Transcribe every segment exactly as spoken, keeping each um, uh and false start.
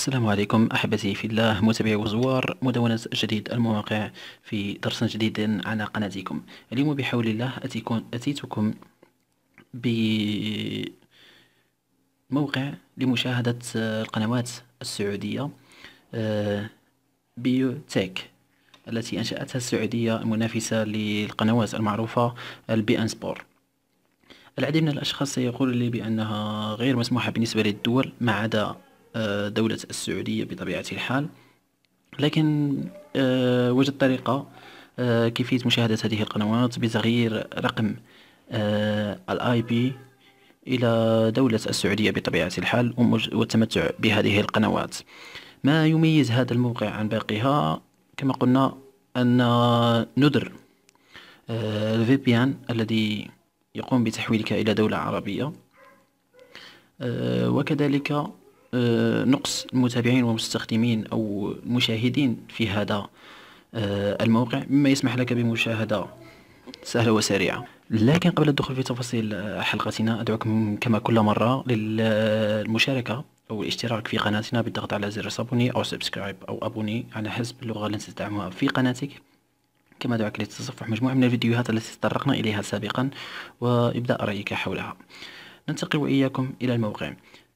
السلام عليكم أحبتي في الله، متابعي وزوار مدونة جديد المواقع في درس جديد على قناتكم. اليوم بحول الله أتيكم أتيتكم بموقع لمشاهدة القنوات السعودية، آه، بيوتيك، التي أنشأتها السعودية المنافسة للقنوات المعروفة البي أن سبور. العديد من الأشخاص سيقول لي بأنها غير مسموحة بالنسبة للدول ما عدا آه، دولة السعودية بطبيعة الحال، لكن آه، وجدت طريقة آه، كيفية مشاهدة هذه القنوات بتغيير رقم الاي بي إلى دولة السعودية بطبيعة الحال ومج- والتمتع بهذه القنوات. ما يميز هذا الموقع عن باقيها كما قلنا أن ندر الفي بي ان الذي يقوم بتحويلك إلى دولة عربية، آه، وكذلك آه، نقص المتابعين والمستخدمين أو المشاهدين في هذا آه، الموقع، مما يسمح لك بمشاهدة سهلة وسريعة. لكن قبل الدخول في تفاصيل آه، حلقتنا، أدعوكم كما كل مرة للمشاركة أو الاشتراك في قناتنا بالضغط على زر صابوني أو سبسكرايب أو أبوني على حسب اللغة التي تدعمها في قناتك. كما أدعوك لتصفح مجموعة من الفيديوهات التي تطرقنا إليها سابقا وإبداء رأيك حولها. ننتقل وإياكم إلى الموقع.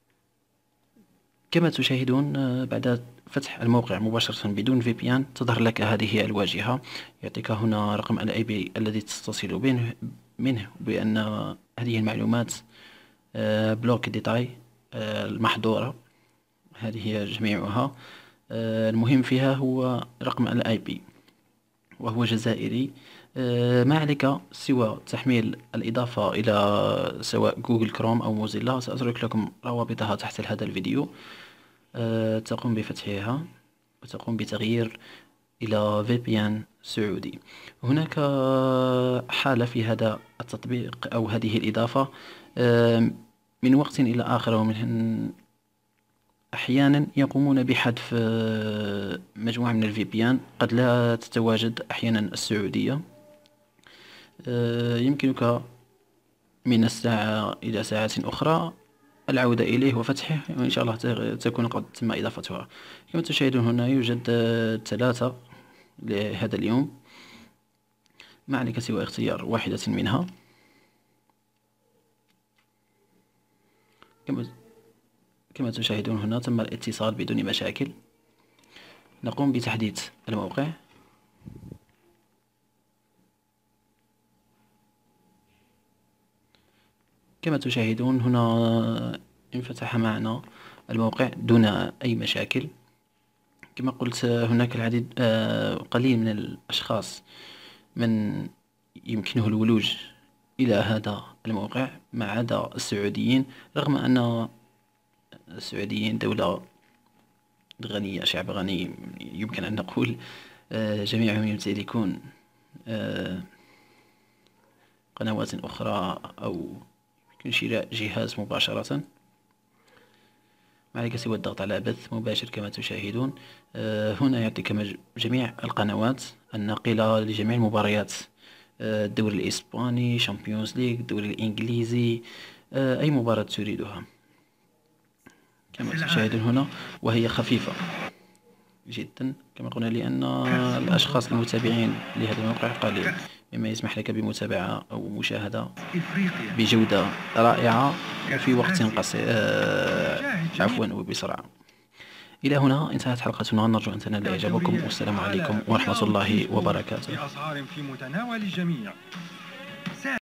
كما تشاهدون آه، بعد فتح الموقع مباشرة بدون في بي ان تظهر لك هذه الواجهة. يعطيك هنا رقم الاي بي الذي تتصل بينه منه بأن هذه المعلومات آه، بلوك ديتاي آه، المحظورة. هذه هي جميعها. آه، المهم فيها هو رقم الاي بي وهو جزائري. آه، ما عليك سوى تحميل الإضافة إلى سواء جوجل كروم أو موزيلا. سأترك لكم روابطها تحت هذا الفيديو. آه، تقوم بفتحها وتقوم بتغيير إلى في بي ان سعودي. هناك حالة في هذا التطبيق أو هذه الإضافة، آه، من وقت إلى آخر ومن أحيانا يقومون بحذف آه، مجموعة من الفي بي ان قد لا تتواجد أحيانا السعودية. آه، يمكنك من الساعة إلى ساعات أخرى العودة إليه وفتحه، وإن شاء الله ت- تكون قد تم إضافتها. كما تشاهدون هنا يوجد آه، ثلاثة لهذا اليوم. ما عليك سوى اختيار واحدة منها. كما كما تشاهدون هنا تم الاتصال بدون مشاكل. نقوم بتحديث الموقع. كما تشاهدون هنا انفتح معنا الموقع دون أي مشاكل. كما قلت هناك العديد آه، قليل من الأشخاص من يمكنه الولوج إلى هذا الموقع ما عدا السعوديين، رغم أن السعوديين دولة غنية، شعب غني يمكن أن نقول. آه، جميعهم يمتلكون آه، قنوات أخرى أو يمكن شراء جهاز مباشرة. ما عليك سوى الضغط على بث مباشر كما تشاهدون. آه، هنا يعطيك مج- جميع القنوات الناقلة لجميع المباريات، آه، الدوري الإسباني، شامبيونز ليج، الدوري الإنجليزي، آه، أي مباراة تريدها. كما تشاهدون هنا وهي خفيفة جدا كما قلنا، لأن الأشخاص المتابعين لهذا الموقع قليل، مما يسمح لك بمتابعة أو مشاهدة بجودة رائعة وفي وقت قصير، آه، عفوا وبسرعة. إلى هنا انتهت حلقتنا، نرجو أن تنال إعجابكم، والسلام عليكم ورحمة الله وبركاته. بأسعار في متناول الجميع.